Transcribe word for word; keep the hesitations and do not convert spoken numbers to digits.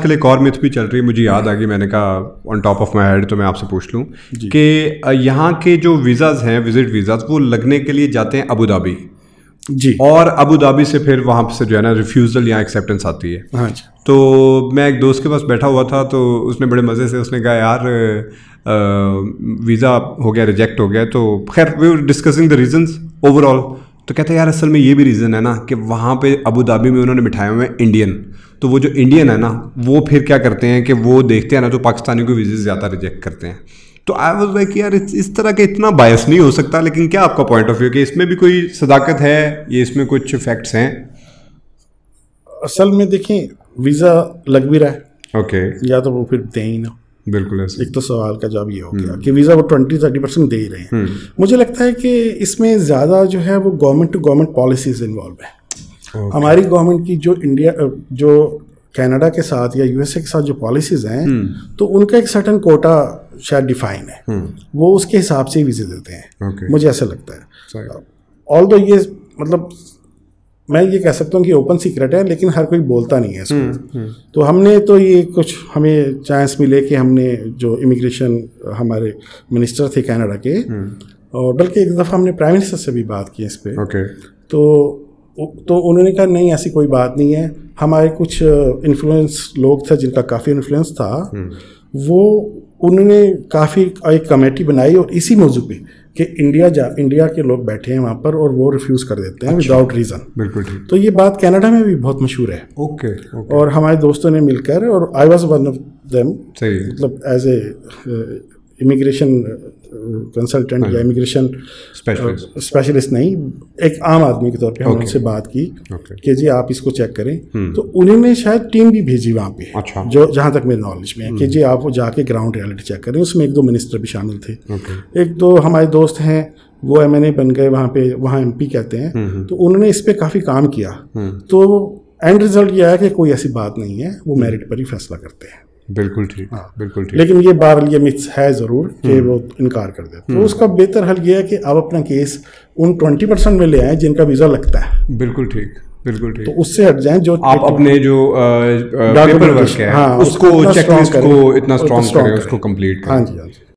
आजकल एक और मिथ भी चल रही है, मुझे याद आ गई, मैंने कहा on top of my head तो मैं आपसे पूछ लूँ कि यहाँ के जो वीज़ाज़ हैं, विजिट वीज़ाज़, वो लगने के लिए जाते हैं अबू धाबी जी, और अबू धाबी से फिर वहाँ से जो है ना रिफ्यूज़ल या एक्सेप्टेंस आती है। हाँ जी। तो मैं एक दोस्त के पास बैठा हुआ था, तो उसने बड़े मज़े से उसने कहा यार वीज़ा हो गया, रिजेक्ट हो गया। तो खैर we were discussing the reasons overall. तो कहते हैं यार असल में ये भी रीज़न है ना कि वहाँ पे अबू धाबी में उन्होंने बिठाए हुए हैं इंडियन, तो वो जो इंडियन है ना वो फिर क्या करते हैं कि वो देखते हैं ना तो पाकिस्तानी को वीज़े ज़्यादा रिजेक्ट करते हैं। तो आई वाज लाइक यार इस तरह के इतना बायस नहीं हो सकता, लेकिन क्या आपका पॉइंट ऑफ व्यू कि इसमें भी कोई सदाकत है, ये इसमें कुछ फैक्ट्स हैं? असल में देखें, वीज़ा लग भी रहा है, ओके, या तो वो फिर दें ही ना। बिल्कुल ऐसे। एक तो सवाल का जवाब ये हो गया कि वीज़ा वो ट्वेंटी थर्टी परसेंट दे ही रहे हैं। मुझे लगता है कि इसमें ज़्यादा जो है वो government to government policies involve है। okay. हमारी गवर्नमेंट की जो इंडिया जो कनाडा के साथ या यूएसए के साथ जो पॉलिसीज़ हैं, तो उनका एक सर्टन कोटा शायद डिफाइन है, वो उसके हिसाब से ही वीज़े देते हैं। okay. मुझे ऐसा लगता है। ऑल दो ये मतलब मैं ये कह सकता हूँ कि ओपन सीक्रेट है, लेकिन हर कोई बोलता नहीं है इसको। तो हमने तो ये कुछ हमें चांस मिले कि हमने जो इमिग्रेशन हमारे मिनिस्टर थे कनाडा के, और बल्कि एक दफ़ा हमने प्राइम मिनिस्टर से भी बात की इस पर। okay. तो तो उन्होंने कहा नहीं ऐसी कोई बात नहीं है। हमारे कुछ इन्फ्लुएंस लोग थे जिनका काफ़ी इन्फ्लुएंस था, वो उन्होंने काफ़ी एक कमेटी बनाई और इसी मौजू पे कि इंडिया जा इंडिया के लोग बैठे हैं वहाँ पर और वो रिफ्यूज़ कर देते हैं विदाउट रीज़न। बिल्कुल ठीक। तो ये बात कनाडा में भी बहुत मशहूर है। Okay, okay. और हमारे दोस्तों ने मिलकर, और I was one of them, सही, मतलब एज ए इमिग्रेशन कंसल्टेंट या इमिग्रेशन स्पेशलिस्ट नहीं, एक आम आदमी के तौर पे हमने उनसे बात की कि जी आप इसको चेक करें। तो उन्होंने शायद टीम भी भेजी वहाँ पे, अच्छा। जो जहाँ तक मेरे नॉलेज में है कि जी आप वो जाके ग्राउंड रियलिटी चेक करें। उसमें एक दो मिनिस्टर भी शामिल थे, एक दो हमारे दोस्त हैं वो एम एन ए बन गए वहाँ पे, वहाँ एम पी कहते हैं। तो उन्होंने इस पर काफ़ी काम किया। तो एंड रिजल्ट ये आया कि कोई ऐसी बात नहीं है, वो मेरिट पर ही फैसला करते हैं। बिल्कुल ठीक, बिल्कुल ठीक। लेकिन ये बार ये मिथ्स है ज़रूर कि वो इनकार कर देते। तो उसका बेहतर हल ये है कि आप अपना केस उन ट्वेंटी परसेंट में ले आएँ जिनका वीज़ा लगता है। बिल्कुल ठीक, बिल्कुल ठीक। तो उससे हट जाएं जो आप अपने जो पेपर वर्क है, हाँ, उसको चेकलिस्ट को इतना स्ट्रॉन्ग करें, उसको कंप्लीट करें। हाँ जी, हाँ जी।